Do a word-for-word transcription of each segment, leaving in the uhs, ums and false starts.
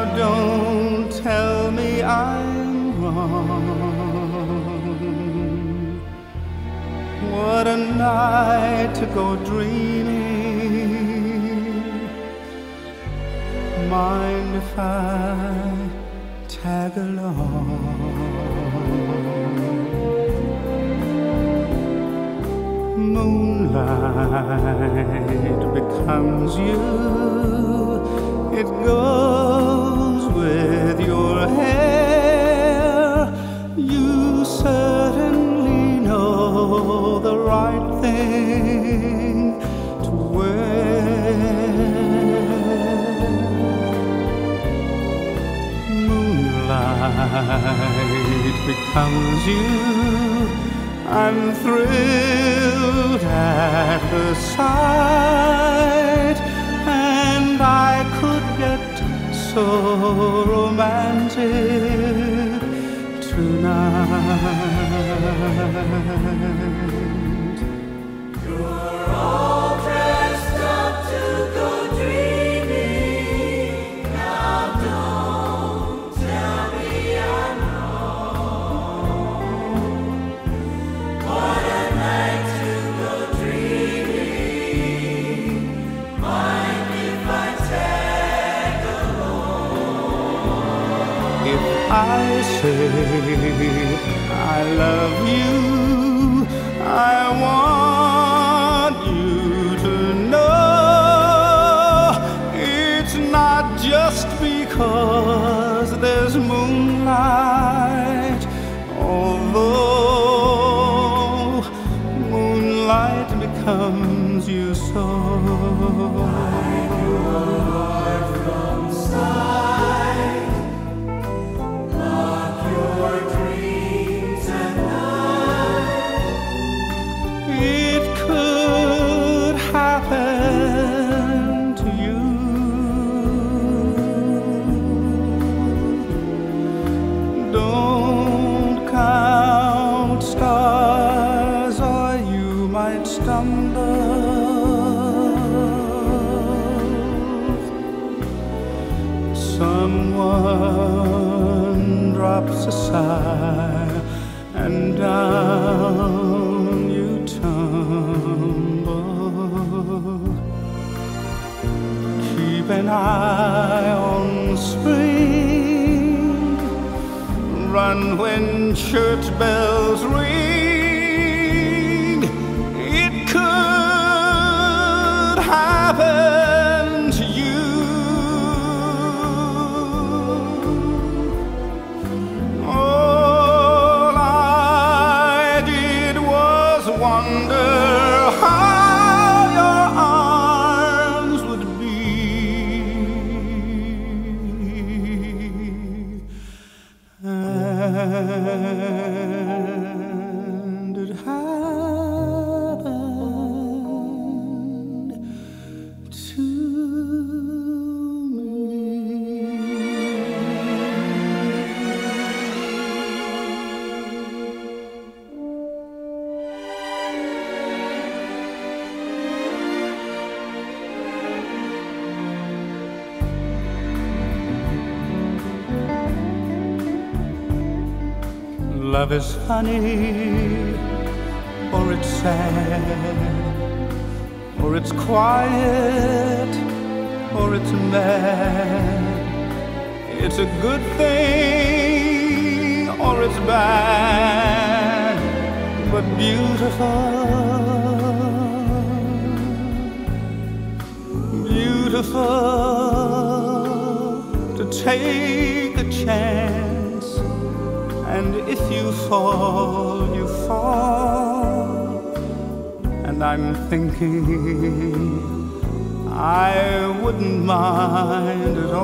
don't tell me I'm wrong. What a night to go dreaming. Mind if I tag along? Moonlight becomes you. It goes with your hair. You certainly know the right thing to wear. Moonlight becomes you. I'm thrilled at the sight, and I could get so romantic tonight. You're all dressed up to go dreaming. Now don't tell me I'm wrong. What a night to go dreaming. Mind if I tag along? If I say I love you, I want you to know it's not just because there's moonlight, although moonlight becomes you so. Hide your heart from sight. Lock your dreams at night. It could happen to you. Don't count stars or you might stumble. Someone drops a sigh and down you tumble. Keep an eye on spring. Run when church bells ring. It could happen to you. All I did was wonder how your arms would be. And it happened to me. Love is funny, or it's sad, or it's quiet, or it's mad. It's a good thing, or it's bad, but beautiful, beautiful to take a chance. And if you fall, you fall. And I'm thinking I wouldn't mind at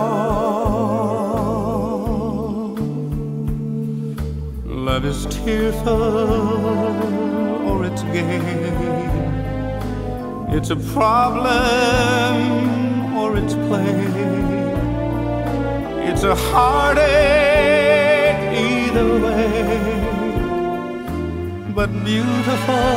all. Love is tearful or it's gay. It's a problem or it's play. It's a heartache either way, but beautiful.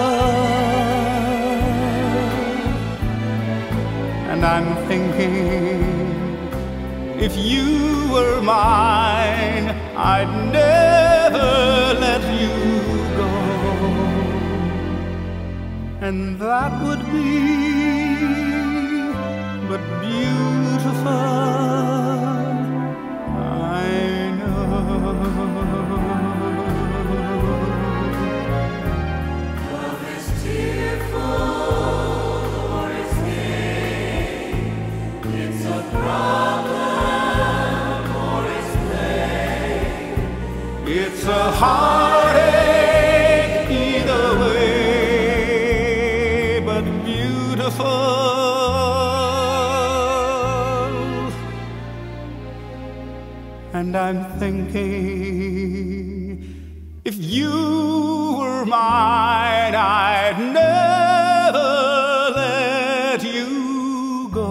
And I'm thinking if you were mine, I'd never let you go. And that would be but beautiful, I know. Love is tearful or it's gay. It's a problem or it's play. It's a heartache either way, but beautiful. And I'm thinking, if you were mine, I'd never let you go.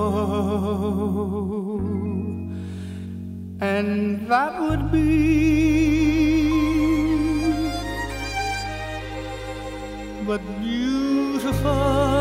And that would be but beautiful.